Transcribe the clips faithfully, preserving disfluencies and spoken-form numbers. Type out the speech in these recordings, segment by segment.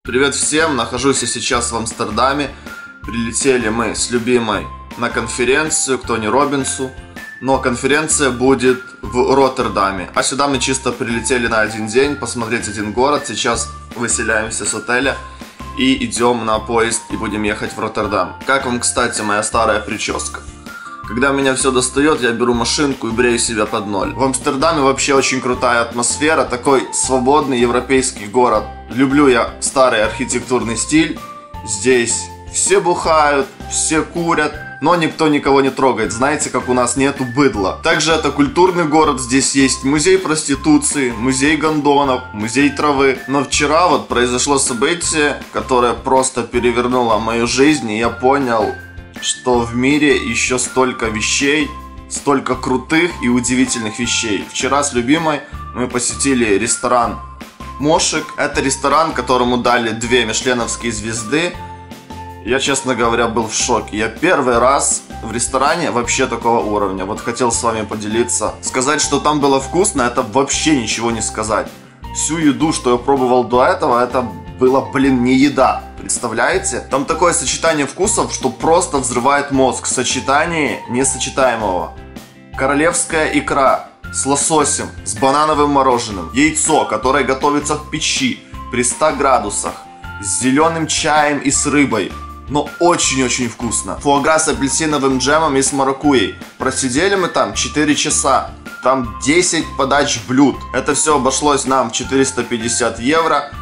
Привет всем, нахожусь я сейчас в Амстердаме. Прилетели мы с любимой на конференцию к Тони Роббинсу. Но конференция будет в Роттердаме. А сюда мы чисто прилетели на один день посмотреть один город. Сейчас выселяемся с отеля и идем на поезд и будем ехать в Роттердам. Как вам, кстати, моя старая прическа? Когда меня все достает, я беру машинку и брею себя под ноль. В Амстердаме вообще очень крутая атмосфера, такой свободный европейский город. Люблю я старый архитектурный стиль. Здесь все бухают, все курят, но никто никого не трогает. Знаете, как у нас нету быдла. Также это культурный город, здесь есть музей проституции, музей гондонов, музей травы. Но вчера вот произошло событие, которое просто перевернуло мою жизнь, и я понял, что в мире еще столько вещей, столько крутых и удивительных вещей. Вчера с любимой мы посетили ресторан Мошек. Это ресторан, которому дали две мишленовские звезды. Я, честно говоря, был в шоке. Я первый раз в ресторане вообще такого уровня. Вот хотел с вами поделиться. Сказать, что там было вкусно, это вообще ничего не сказать. Всю еду, что я пробовал до этого, это было, блин, не еда. Представляете? Там такое сочетание вкусов, что просто взрывает мозг. Сочетание несочетаемого. Королевская икра с лососем, с банановым мороженым. Яйцо, которое готовится в печи при ста градусах. С зеленым чаем и с рыбой. Но очень-очень вкусно. Фуагра с апельсиновым джемом и с маракуйей. Просидели мы там четыре часа. Там десять подач блюд. Это все обошлось нам в четыреста пятьдесят евро.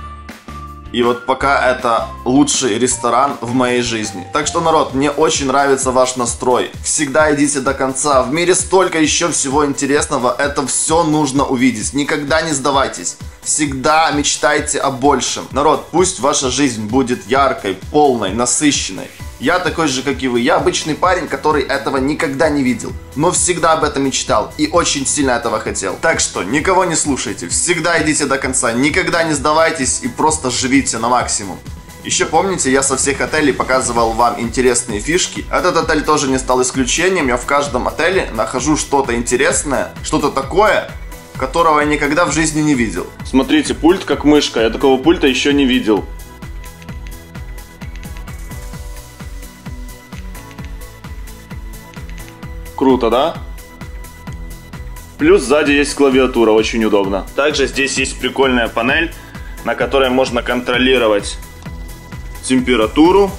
И вот пока это лучший ресторан в моей жизни. Так что, народ, мне очень нравится ваш настрой. Всегда идите до конца. В мире столько еще всего интересного. Это все нужно увидеть. Никогда не сдавайтесь. Всегда мечтайте о большем. Народ, пусть ваша жизнь будет яркой, полной, насыщенной. Я такой же, как и вы. Я обычный парень, который этого никогда не видел. Но всегда об этом мечтал. И очень сильно этого хотел. Так что, никого не слушайте. Всегда идите до конца. Никогда не сдавайтесь и просто живите на максимум. Еще помните, я со всех отелей показывал вам интересные фишки. Этот отель тоже не стал исключением. Я в каждом отеле нахожу что-то интересное, что-то такое, которого я никогда в жизни не видел. Смотрите, пульт как мышка. Я такого пульта еще не видел. Круто, да? Плюс сзади есть клавиатура, очень удобно. Также здесь есть прикольная панель, на которой можно контролировать температуру.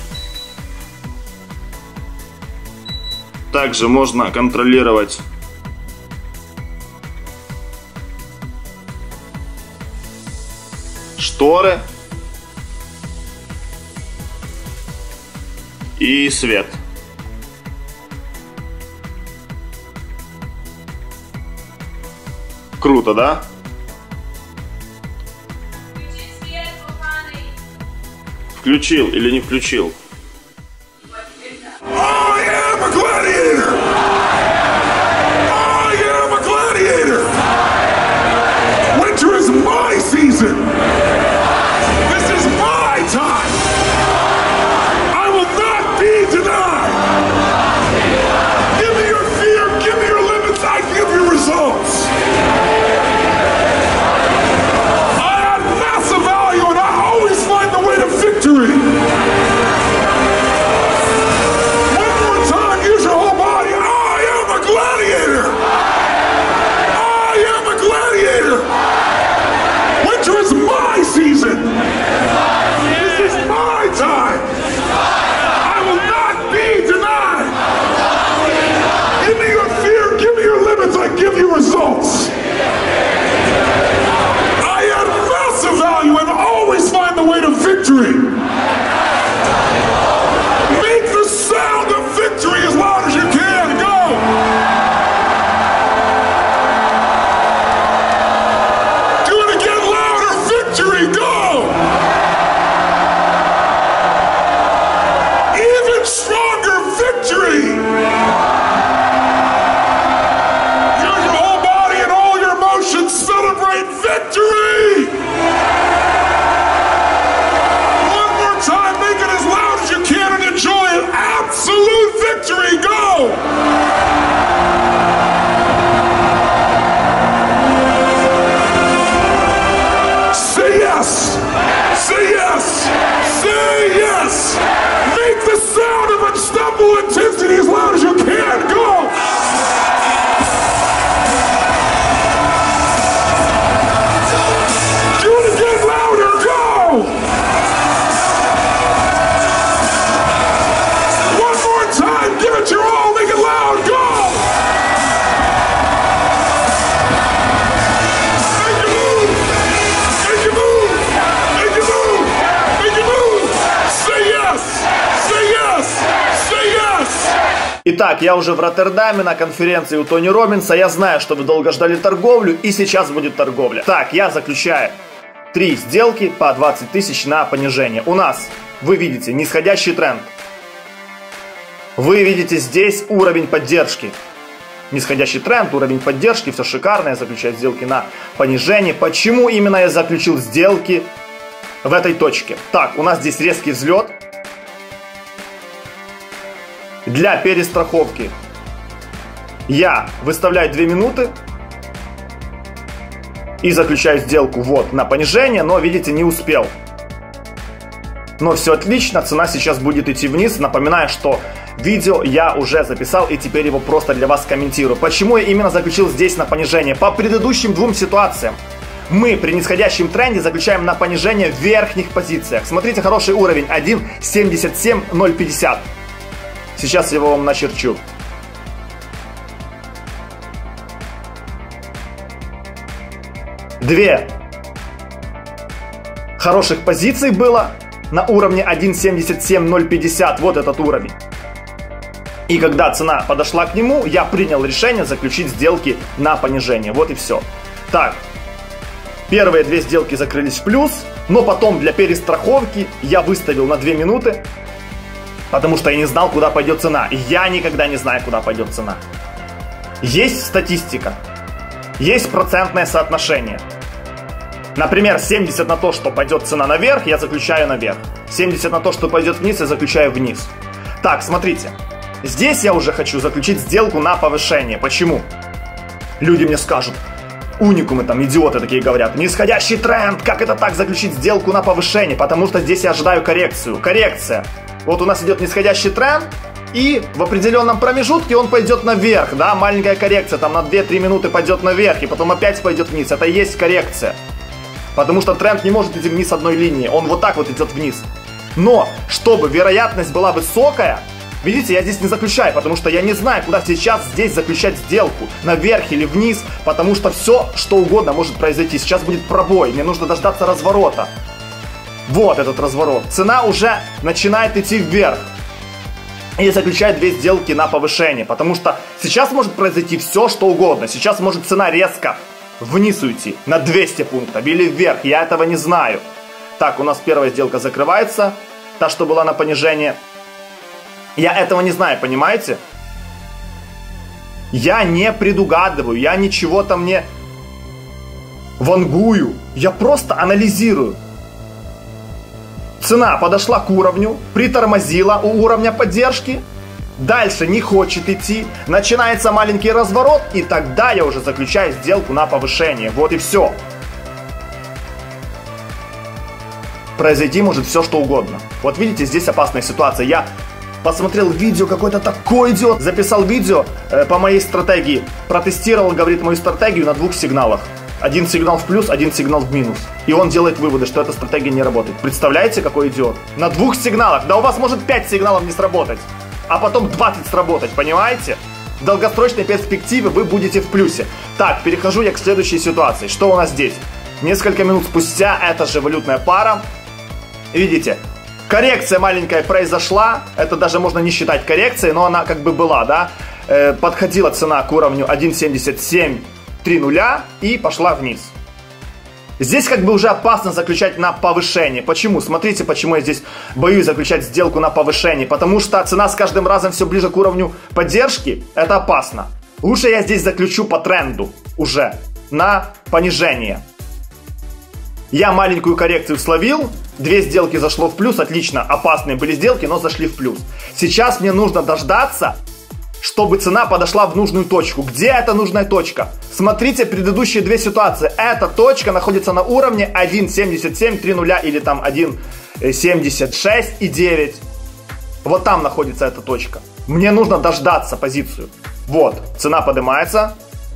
Также можно контролировать шторы и свет. Круто, да? Включил или не включил? Итак, я уже в Роттердаме на конференции у Тони Роббинса. Я знаю, что вы долго ждали торговлю, и сейчас будет торговля. Так, я заключаю три сделки по двадцать тысяч на понижение. У нас, вы видите, нисходящий тренд. Вы видите здесь уровень поддержки. Нисходящий тренд, уровень поддержки, все шикарно. Я заключаю сделки на понижение. Почему именно я заключил сделки в этой точке? Так, у нас здесь резкий взлет. Для перестраховки я выставляю две минуты и заключаю сделку вот на понижение, но, видите, не успел. Но все отлично, цена сейчас будет идти вниз. Напоминаю, что видео я уже записал и теперь его просто для вас комментирую. Почему я именно заключил здесь на понижение? По предыдущим двум ситуациям мы при нисходящем тренде заключаем на понижение в верхних позициях. Смотрите, хороший уровень один семьдесят семь ноль пятьдесят. Сейчас я его вам начерчу. Две хороших позиций было на уровне один семьдесят семь ноль пятьдесят. Вот этот уровень. И когда цена подошла к нему, я принял решение заключить сделки на понижение. Вот и все. Так, первые две сделки закрылись в плюс, но потом для перестраховки я выставил на две минуты. Потому что я не знал, куда пойдет цена. И я никогда не знаю, куда пойдет цена. Есть статистика. Есть процентное соотношение. Например, семьдесят на то, что пойдет цена наверх, я заключаю наверх. семьдесят на то, что пойдет вниз, я заключаю вниз. Так, смотрите. Здесь я уже хочу заключить сделку на повышение. Почему? Люди мне скажут, уникумы там, идиоты такие говорят, нисходящий тренд, как это так заключить сделку на повышение? Потому что здесь я ожидаю коррекцию. Коррекция. Вот у нас идет нисходящий тренд, и в определенном промежутке он пойдет наверх, да, маленькая коррекция, там на две-три минуты пойдет наверх, и потом опять пойдет вниз. Это и есть коррекция. Потому что тренд не может идти вниз одной линии, он вот так вот идет вниз. Но, чтобы вероятность была высокая, видите, я здесь не заключаю, потому что я не знаю, куда сейчас здесь заключать сделку, наверх или вниз, потому что все, что угодно может произойти. Сейчас будет пробой, мне нужно дождаться разворота. Вот этот разворот. Цена уже начинает идти вверх. И заключает две сделки на повышение. Потому что сейчас может произойти все, что угодно. Сейчас может цена резко вниз уйти на двести пунктов или вверх. Я этого не знаю. Так, у нас первая сделка закрывается. Та, что была на понижение. Я этого не знаю, понимаете? Я не предугадываю. Я ничего там не вангую. Я просто анализирую. Цена подошла к уровню, притормозила у уровня поддержки, дальше не хочет идти, начинается маленький разворот, и тогда я уже заключаю сделку на повышение. Вот и все. Произойти может все, что угодно. Вот видите, здесь опасная ситуация. Я посмотрел видео, какой-то такой идиот, записал видео э, по моей стратегии, протестировал, говорит, мою стратегию на двух сигналах. Один сигнал в плюс, один сигнал в минус. И он делает выводы, что эта стратегия не работает. Представляете, какой идиот? На двух сигналах. Да у вас может пять сигналов не сработать. А потом двадцать сработать, понимаете? В долгосрочной перспективе вы будете в плюсе. Так, перехожу я к следующей ситуации. Что у нас здесь? Несколько минут спустя, это же валютная пара. Видите? Коррекция маленькая произошла. Это даже можно не считать коррекцией, но она как бы была, да? Э, подходила цена к уровню один семьдесят семь три нуля и пошла вниз. Здесь как бы уже опасно заключать на повышение. Почему? Смотрите, почему я здесь боюсь заключать сделку на повышение. Потому что цена с каждым разом все ближе к уровню поддержки. Это опасно. Лучше я здесь заключу по тренду уже на понижение. Я маленькую коррекцию словил. Две сделки зашло в плюс. Отлично. Опасные были сделки, но зашли в плюс. Сейчас мне нужно дождаться, чтобы цена подошла в нужную точку. Где эта нужная точка? Смотрите предыдущие две ситуации. Эта точка находится на уровне один семьдесят семь три нуля или там один семьдесят шесть и девять. Вот там находится эта точка. Мне нужно дождаться позицию. Вот, цена поднимается.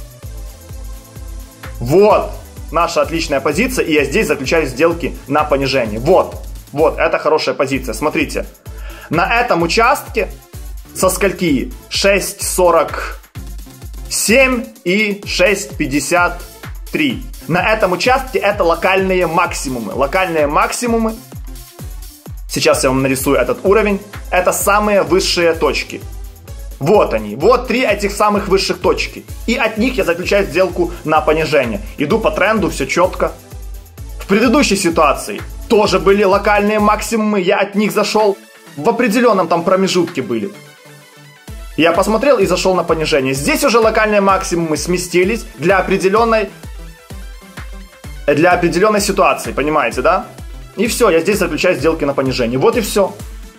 Вот наша отличная позиция. И я здесь заключаю сделки на понижение. Вот, вот, это хорошая позиция. Смотрите, на этом участке со скольки? шесть сорок семь и шесть пятьдесят три. На этом участке это локальные максимумы. Локальные максимумы. Сейчас я вам нарисую этот уровень. Это самые высшие точки. Вот они, вот три этих самых высших точки. И от них я заключаю сделку на понижение. Иду по тренду, все четко. В предыдущей ситуации тоже были локальные максимумы, я от них зашел. В определенном там промежутке были. Я посмотрел и зашел на понижение. Здесь уже локальные максимумы сместились для определенной, для определенной ситуации, понимаете, да? И все, я здесь заключаю сделки на понижение. Вот и все.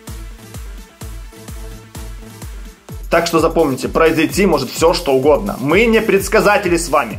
Так что запомните, произойти может все, что угодно. Мы не предсказатели с вами.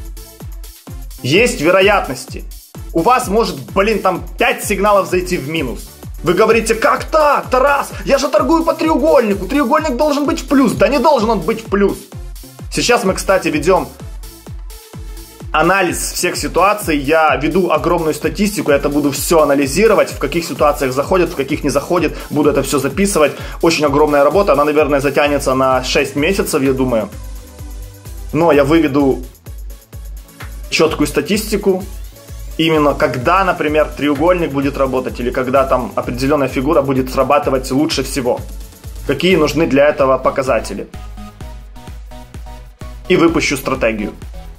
Есть вероятности. У вас может, блин, там пять сигналов зайти в минус. Вы говорите, как так, Тарас? Я же торгую по треугольнику. Треугольник должен быть в плюс. Да не должен он быть в плюс. Сейчас мы, кстати, ведем анализ всех ситуаций. Я веду огромную статистику. Я это буду все анализировать. В каких ситуациях заходит, в каких не заходит. Буду это все записывать. Очень огромная работа. Она, наверное, затянется на шесть месяцев, я думаю. Но я выведу четкую статистику. Именно когда, например, треугольник будет работать, или когда там определенная фигура будет срабатывать лучше всего. Какие нужны для этого показатели. И выпущу стратегию.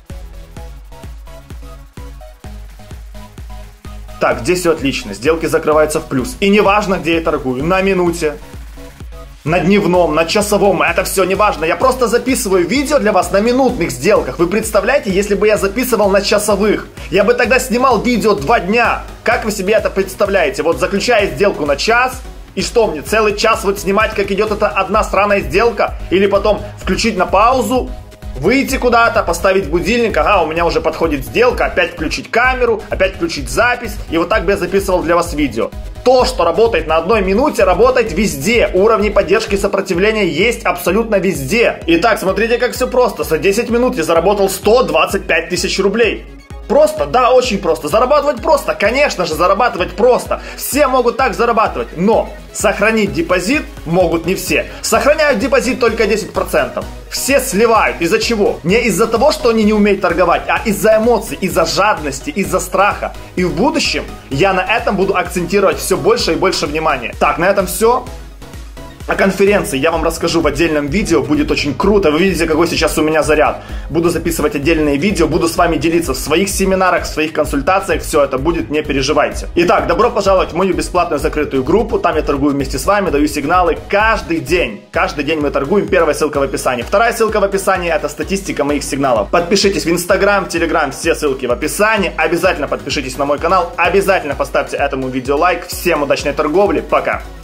Так, здесь все отлично. Сделки закрываются в плюс. И неважно, где я торгую. На минуте, на дневном, на часовом. Это все неважно. Я просто записываю видео для вас на минутных сделках. Вы представляете, если бы я записывал на часовых? Я бы тогда снимал видео два дня. Как вы себе это представляете? Вот заключая сделку на час. И что мне, целый час вот снимать, как идет эта одна странная сделка? Или потом включить на паузу? Выйти куда-то, поставить будильник, ага, у меня уже подходит сделка, опять включить камеру, опять включить запись, и вот так бы я записывал для вас видео. То, что работает на одной минуте, работает везде. Уровни поддержки и сопротивления есть абсолютно везде. Итак, смотрите, как все просто. За десять минут я заработал сто двадцать пять тысяч рублей. Просто, да, очень просто. Зарабатывать просто, конечно же, зарабатывать просто. Все могут так зарабатывать, но сохранить депозит могут не все. Сохраняют депозит только десять процентов. Все сливают. Из-за чего? Не из-за того, что они не умеют торговать, а из-за эмоций, из-за жадности, из-за страха. И в будущем я на этом буду акцентировать все больше и больше внимания. Так, на этом все. О конференции я вам расскажу в отдельном видео, будет очень круто, вы видите, какой сейчас у меня заряд. Буду записывать отдельные видео, буду с вами делиться в своих семинарах, в своих консультациях, все это будет, не переживайте. Итак, добро пожаловать в мою бесплатную закрытую группу, там я торгую вместе с вами, даю сигналы каждый день. Каждый день мы торгуем, первая ссылка в описании. Вторая ссылка в описании, это статистика моих сигналов. Подпишитесь в Инстаграм, Телеграм, все ссылки в описании, обязательно подпишитесь на мой канал, обязательно поставьте этому видео лайк. Всем удачной торговли, пока!